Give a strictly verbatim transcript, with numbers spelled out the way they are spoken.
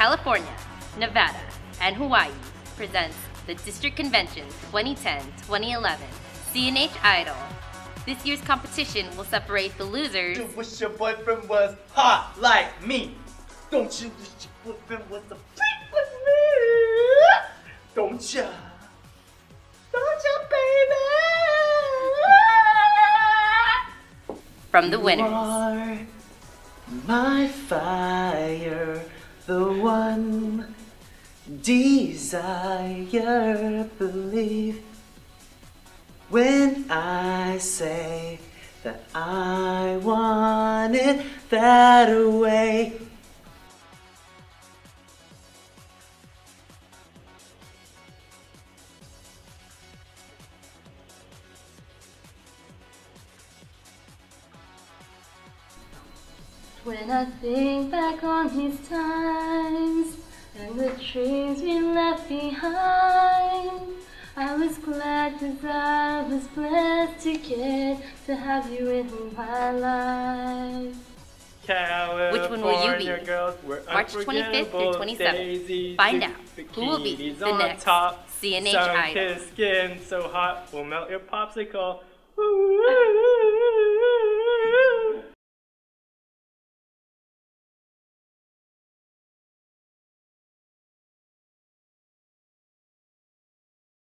California, Nevada, and Hawaii presents the District Convention twenty ten twenty eleven C N H Idol. This year's competition will separate the losers. You wish your boyfriend was hot like me. Don't you wish your boyfriend was a freak with me? Don't ya? Don't ya, baby? From the winners. You are my fire, the one desire, believe when I say that I want it that way. When I think back on these times and the dreams we left behind, I was glad because I was blessed to get to have you in my life. Which one will you be? March twenty-fifth through twenty-seventh. Find out who will be the next C N H Idol. Sun-kissed skin so hot will melt your popsicle. Ooh.